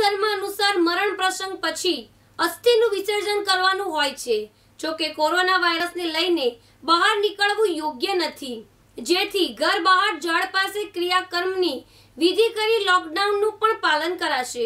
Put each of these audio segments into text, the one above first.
ધર્મ અનુસાર મરણ પ્રસંગ પછી અસ્થિનું વિસર્જન કરવાનું હોય છે। જો કે કોરોના વાયરસને લઈને બહાર નીકળવું યોગ્ય નથી, જેથી ઘર બહાર ઝાડ પાસે ક્રિયાકર્મની વિધિ કરી લોકડાઉનનું પણ પાલન કરાશે।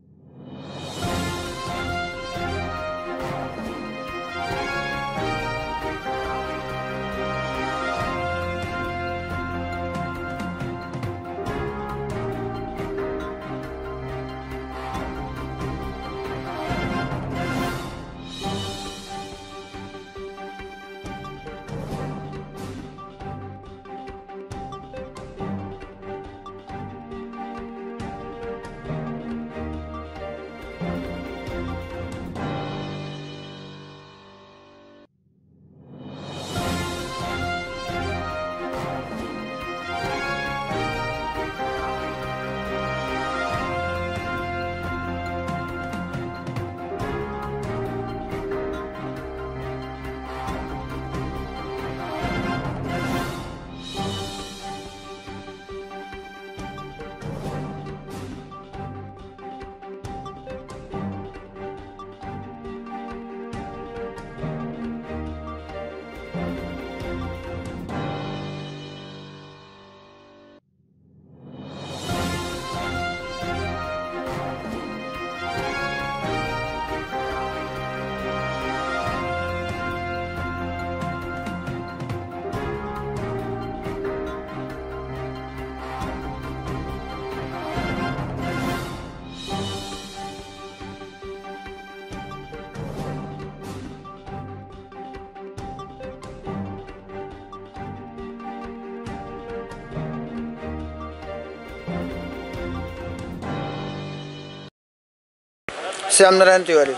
श्याम नारायण तिवारी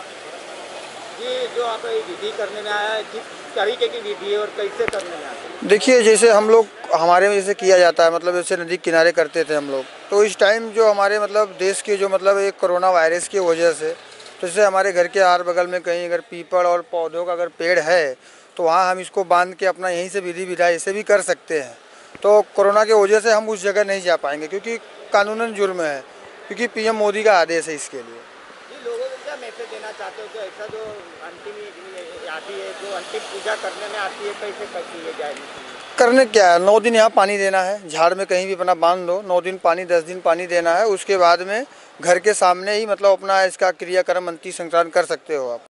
जी, जो आप विधि करने में आया है, किस तरीके की विधि है और कैसे करने में आया है? देखिए, जैसे हम लोग हमारे में जैसे किया जाता है, मतलब जैसे नदी किनारे करते थे हम लोग, तो इस टाइम जो हमारे मतलब देश के जो मतलब एक कोरोना वायरस की वजह से, तो जैसे हमारे घर के आर बगल में कहीं अगर पीपल और पौधों का अगर पेड़ है तो वहाँ हम इसको बांध के अपना यहीं से विधि विधान ऐसे भी कर सकते हैं। तो कोरोना की वजह से हम उस जगह नहीं जा पाएंगे क्योंकि कानूनन जुर्म है, क्योंकि पीएम मोदी का आदेश है इसके लिए। लोगों को क्या मैसेज देना चाहते हो कि ऐसा जो अंतिम आती है, जो अंतिम पूजा करने में आती है, कैसे करती है जाएगी? करने क्या है, 9 दिन यहाँ पानी देना है, झाड़ में कहीं भी अपना बांध दो, 9 दिन पानी 10 दिन पानी देना है। उसके बाद में घर के सामने ही मतलब अपना इसका क्रियाक्रम अंतिम संस्कार कर सकते हो आप।